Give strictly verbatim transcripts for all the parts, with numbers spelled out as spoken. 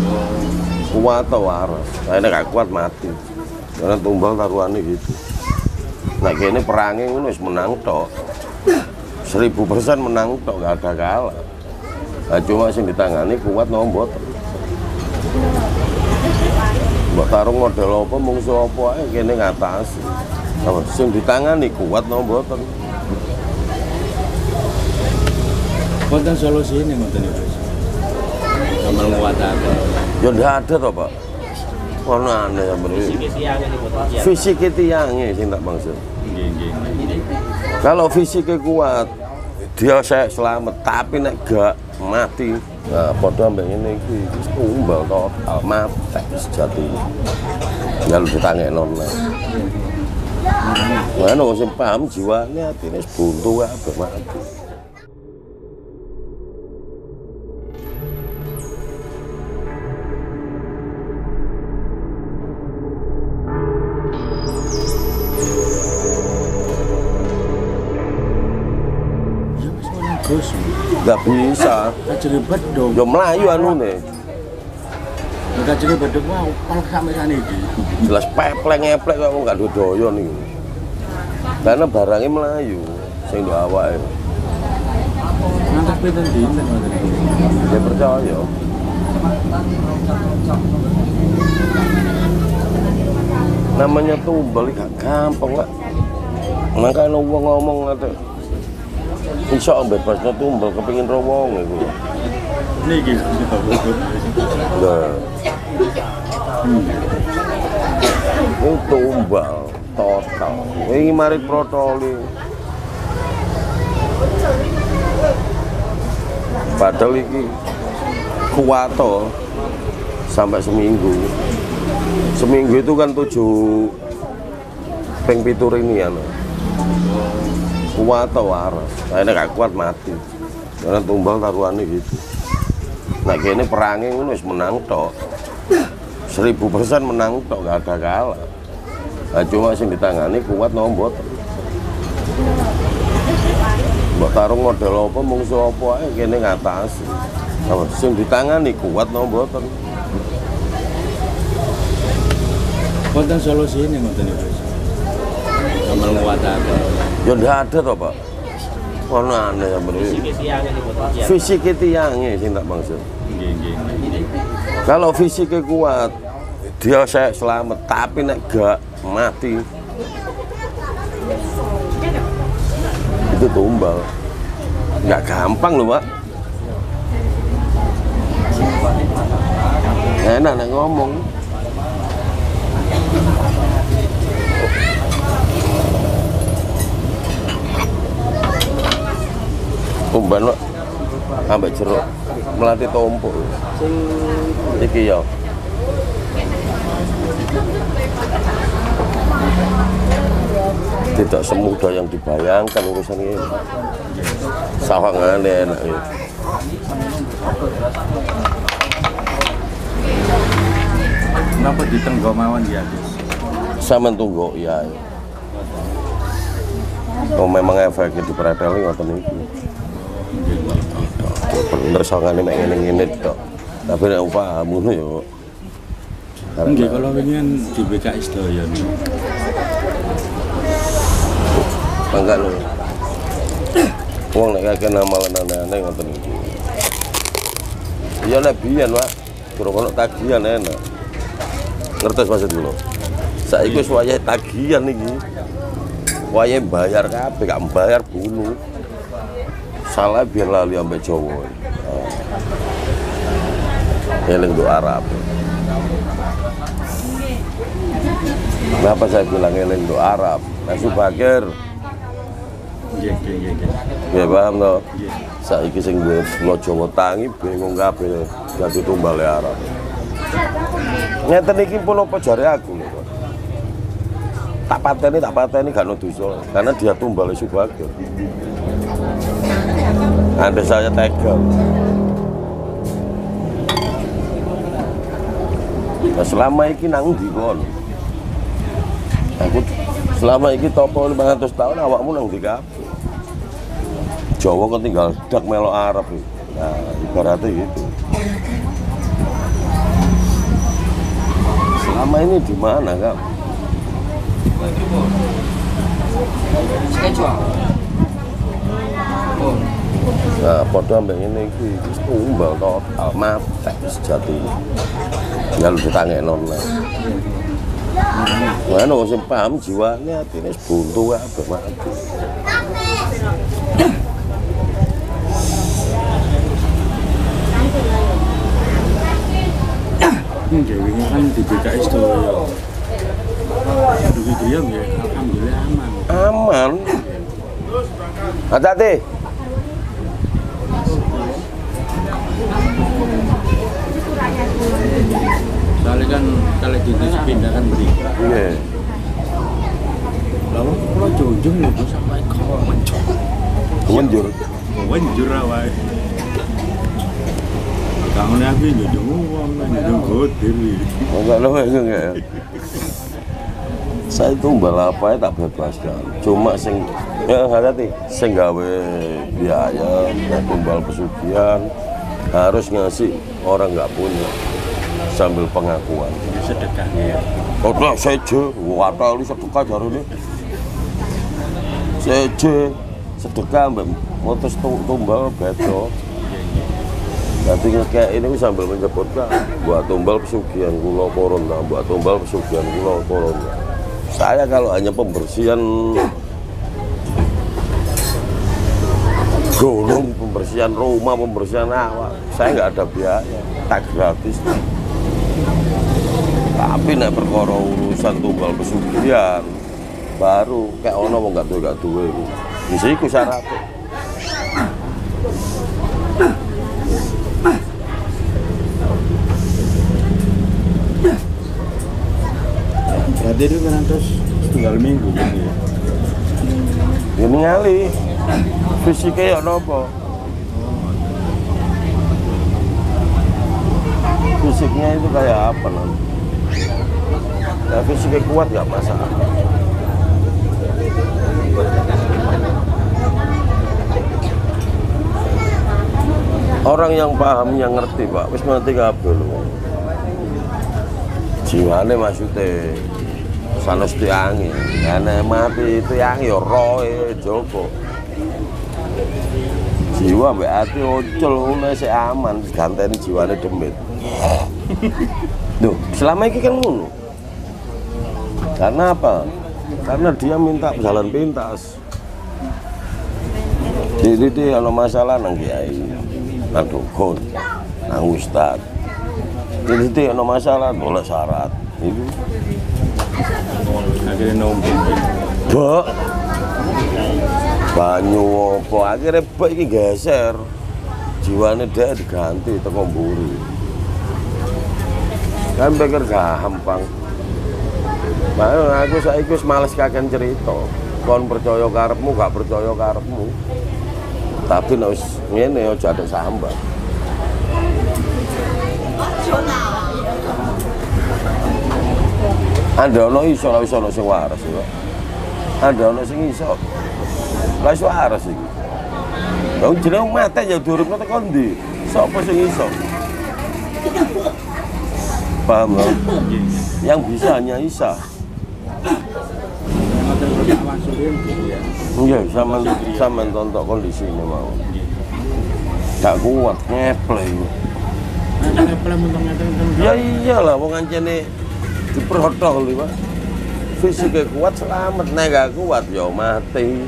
Kuat atau waras, saya gak kuat mati. Karena tumbal taruhannya gitu. Nah kini perangnya ini menang tok, seribu persen menang tok, gak ada kalah. Nah, cuma sing ditangani kuat nombot. Mbak tarung model apa, mungsu apa aja kini ngatasi. Nah, sing ditangani kuat nombot. Konten solusi ini konten itu. Sama menguatkan. Ya ndak ada toh Pak. Ono aneh ya bener. Fisik tiangnya sing tak maksud. Kalau fisiknya kuat, dia saya selamat. Tapi nek gak mati, nah padha ambek ngene iki wis tumbal total mati sejati. Ya lu ditangekno. Mana sing paham jiwane atine buntu kabeh mati. Gak bisa. Kajeribet dong. Yo melayu anu nih. Kajeribet dong. Wah, pal sampai sana ini. Jelas pepleng ngeplek kok nggak dodoyo nih. Karena barangnya melayu, sing do awake. Ngantek pinten dinten ngoten iki. Ya percaya. Namanya tumbal gak gampang, Pak. Makanya wong ngomong ngate. Insya Allah bebasnya tumbal kepingin rawong itu. Niki. Nah. Ini tumbal total. Ini mari protoli. Padahal ini kuato sampai seminggu. Seminggu itu kan tujuh peng pitur ini ya. Kuat atau waras, saya gak kuat mati. Karena tumbal taruhannya gitu. Nah kini perangnya ini menang tok, seribu persen menang tok, gak ada kalah. Nah, cuma sing ditangani kuat nombot. Mbak tarung model apa, mungsu apa aja kini ngatasi. Nah, sing ditangani kuat nombot. Konten solusi ini konten itu. Sama menguatkan. Ya ndak ada toh Pak. Ono aneh ya bener. Fisik tiangnya sing tak maksud. Kalau fisiknya kuat, dia saya selamat. Tapi nek gak mati, itu tumbal. Nggak gampang loh Pak. Enak nek ngomong. Umban Pak, ambek jeruk melati tumpuk. Iki ya. Tidak semudah yang dibayangkan urusan ini. Sawangannya enak ya. Kenapa di Tenggomawan ya? Sama tunggu ya. Oh memang efek di preteling atau ini. Bener sangane mek ngene-ngene tok. Tapi nek paham ngono ya. Nggih kalau wingi di B K I sedaya. Mangga lho. Wong nek kakek amalan aneh-aneh ngoten iki. Iya nek biyen, Pak. Durung ono tagihan enak. Ngertos maksud kula. Saiki wis wayahe tagihan iki. Wayahe bayar kabeh, gak bayar bunuh. Salah biar lali ambek Jawa. Eling do Arab. Kenapa saya bilang eling do Arab? Nasi bakir. Nggih, nggih, nggih. Nggih paham to? Nggih. Saiki sing duwe pulau Jawa tangi bingung kabeh dadi tumbale Arab. Ngeten iki pun apa jare aku lho, Pak. Tak pateni, tak pateni gak ono dosa karena dia tumbale Subagir. Anda saya tega. Nah, selama ini nang ndi kon? Aku selama ini topo lima ratus tahun awakmu nang ndi kabeh. Jawa kok tinggal dak melok Arab. Nah, ibaratnya gitu. Selama ini di mana, Kak? Nah, padha ambek ngene iki wis tumbal total mati sejatine. Ya lu ditangekno. Mana wong sing paham jiwane atine wis buntu kabeh mati. Nggih, wingi kan di B K S to ya. Dugi dia nggih, alhamdulillah aman. Aman. Hati-hati. Soalnya kan kalau jenis pindah kan beri. Iya. Lalu kalau jujur nih gue sampai kau mencok. Wenjur. Wenjur awal. Kamu nih aku jujur uang, jujur gotir. Enggak loh, enggak. Saya tumbal apa ya tak bebaskan. Cuma sing ya hati-hati, sing gawe biaya, tumbal pesugihan harus ngasih orang nggak punya sambil pengakuan. Sedekah ya. Oh, nah, seje, wadah lu sedekah jarune. Seje, sedekah mbak, motos tumbal bedo. Jadi kayak ini sambil menyebutkan buat tumbal pesugihan kulo corona, buat tumbal pesugihan kulo corona. Saya kalau hanya pembersihan gunung, pembersihan rumah, pembersihan awak, saya nggak ada biaya, tak gratis. Tapi nek perkara urusan tumbal pesugihan baru kayak ono wong gak duwe gak duwe iku. Wis iku syaratnya. Berarti itu kan terus tinggal minggu gini ya? Ini ngali fisiknya ya nopo. Fisiknya itu kayak apa nanti? Ya fisiknya kuat nggak masalah. Orang yang paham, yang ngerti Pak, wis mati kabeh lho. Jiwane maksudnya sanes tiange, nek mati tiange ya roe Joko. Jiwa mbek ati ucul ngono sik aman, ganteni jiwane demit. Duh, selama ini kan ngono. Karena apa? Karena dia minta jalan pintas. Jadi dia kalau masalah nang kiai, nang dukun, nang ustad. Jadi dia kalau masalah boleh syarat. Itu. Akhirnya nombor. Bok. Banyu apa? Akhirnya bok ini geser. Jiwane dia diganti teko mburi. Kan pikir gampang. Nah, aku saiki wis males kakean cerita. Kon percaya karepmu, gak percaya karepmu. Tapi nek wis ngene aja ada sambat. Anda ono iso lah iso ono sing waras ya. Anda ono sing iso. Lah iso waras iki. Lah jeneng mate ya durungno teko ndi? Sopo sing iso? Paham loh? Yang bisa hanya Isa. Iya, sama sama tonton kondisi ini mau. Tak kuat ngeplay. Ya iyalah, wong ancene diperhodol lho, Pak. Fisiknya kuat selamat, nek gak kuat ya mati.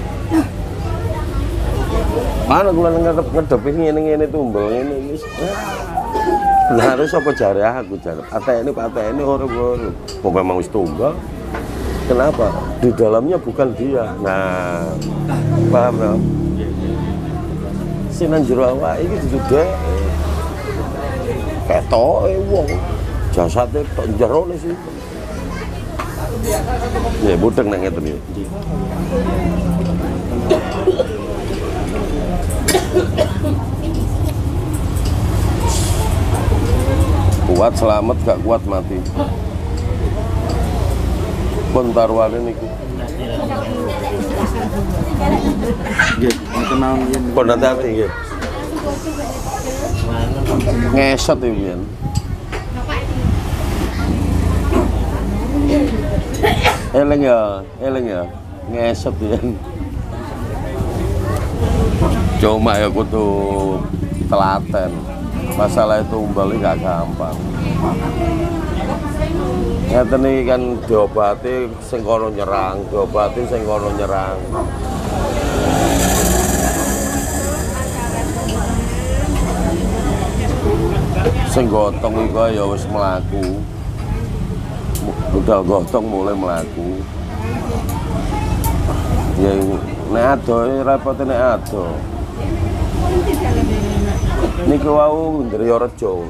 Mana kula ngedepi ngene-ngene tumbel ngene wis. Lah harus apa jare aku jare. Ate ini ate ini orang-orang. Kok memang wis tumbal. Kenapa? Di dalamnya bukan dia. Nah, paham ya? Sinan jero awak iki duduk ketoke wong. Jasate tok jero ne sih. Ya budeng nek ngeten iki. Kuat selamat, gak kuat mati. Bentarwane niku. Nggih, kenal yen. Pun hati-hati nggih. Ngesot iki yen. Eling ya, eling ya. Ngesot ya. Cuma ya kudu telaten. Masalah itu umbali gak gampang. Ngeten iki kan diobati sing kono nyerang, diobati sing kono nyerang. Sing gotong iku ya wis mlaku. Budal gotong mulai mlaku. Ya nek ado repote nek ado. Niku wau Ndriya Reja.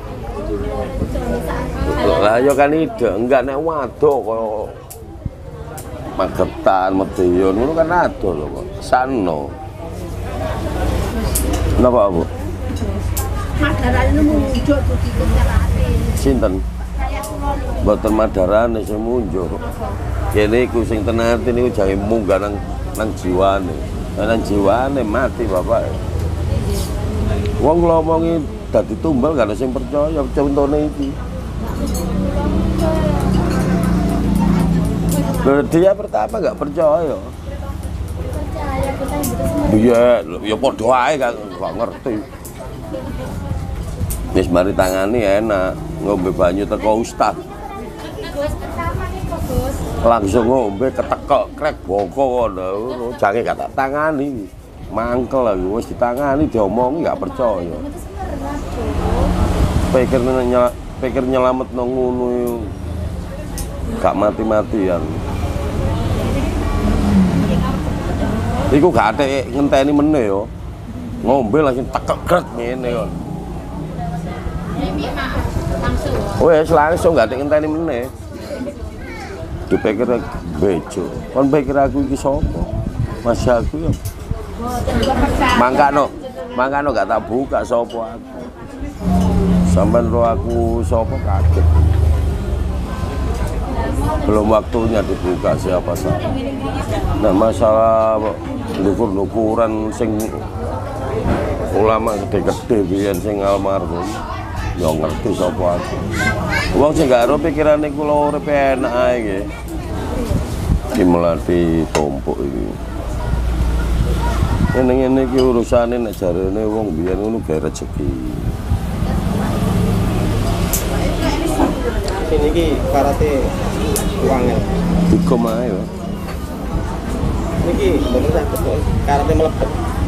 Lah ya kan ide, enggak nek wadok kaya Magetan, Medion ngono kan ado lho kok. Sano. Napa, Bu? Madarane munjuk kudu dikerake. Sinten? Mboten madarane sing munjuk. Kene iku sing tenati niku jange munggah nang nang jiwane. Nang jiwane mati bapak. Wong nglomongi dadi tumbal gak ada sing percaya contone iki. Dia pertama gak percaya. Iya, ya padha ae gak ngerti. Wis mari tangani enak, ngombe banyu teko ustad. Langsung ngombe ketekek krek boko ngono, jange gak tak tangani. Mangkel lagi wis ditangani diomongi gak percaya. Pikir nyel pikir nyelametno ngono gak mati-matian. Iku gak ada ngenteni meneh yo. Ngombe langsung tekek gret ngene yo. Wes langsung gak ada ngenteni meneh. Dipikir bejo. Kon pikir aku iki sapa? Mas aku yo. Mangkano, mangkano gak tak buka sapa aku. Sampai roh aku sapa kaget. Belum waktunya dibuka siapa saya. Nah masalah lukur-lukuran sing ulama gede-gede biyen sing almarhum ya ngerti sapa aku. Wong sing gak ero pikirane kula urip enak ae nggih. Ki melati tumpuk iki. Ngene-ngene iki urusane nek jarene wong biyen ngono gawe rezeki. Ini ki karate uangnya. Dikom ae ya. Niki bener sakit kok karate mlebet.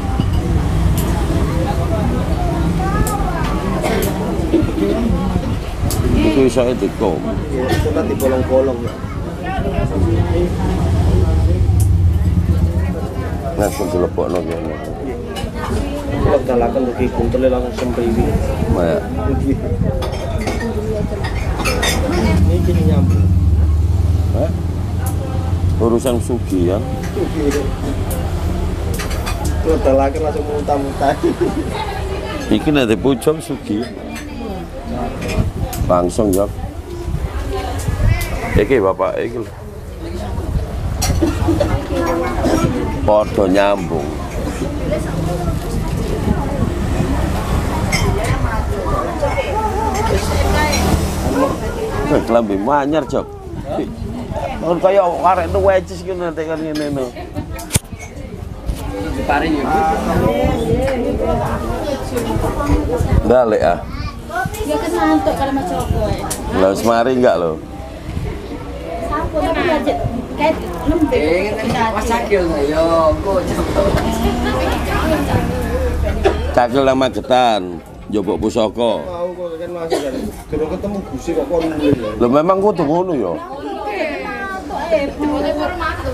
Iku iso dikom. Itu nanti bolong-bolong ya. Nek kok dilepokno kene. Kalau dalakan ugi kuntele langsung sempriwi. Maya. Ini kini nyambung. Hah? Urusan sugihan. Kalau dalakan langsung muntah-muntah. Iki nek dipucuk sugi. Langsung ya. Iki bapak iki lho. Padha nyambung. Eh, kelambi manyar, Jok. Kon kaya arek nuwecis ki nanti kan ngene no. Paring ya. Balik ah. Ya kesantuk kalau macam apa. Lah semari enggak lo? Sampun tapi budget kayak lembek. Mas Cakil yo kok Cakil nang Magetan, njobok pusaka. mau kok kan masuk kan. Durung ketemu Gusti kok kon ngene. Lho memang kudu ngono ya. Eh, boleh baru masuk.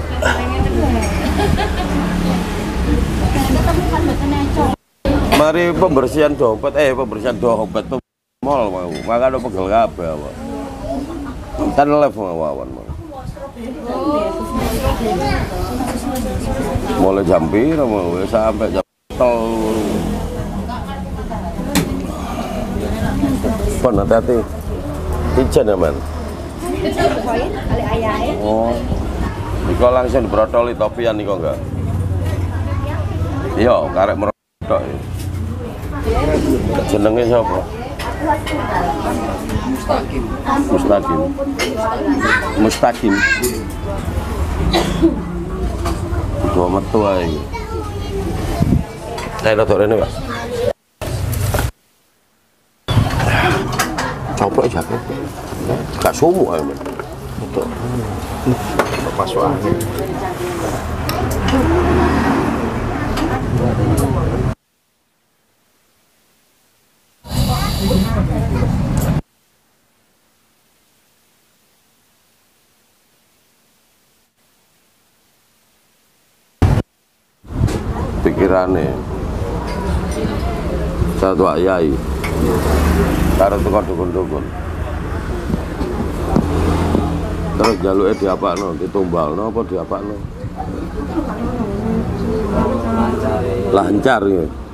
Ketemu kan mboten necok. Mari pembersihan dompet, eh pembersihan dompet mall mau. Maka ada pegel kabeh apa. Kan live mawon. Mulai jam piro mau sampai jam telu. Pon hati-hati. Ijen ya, Man. Kali ayahe. Oh. Niko langsung dibrotoli topian niko enggak? Iya, karek merotok. Jenenge sapa? Mustaqim. Mustaqim. Mustaqim. Mustaqim. Dua metu ae. Saya rada rene, Pak. Coplok jaket. Gak sumuk ae, Mas. Untuk masuk angin. Pikirannya satu ayai karo tukang dukun-dukun terus jaluknya diapakno, ditumbalno apa diapakno lancar ya.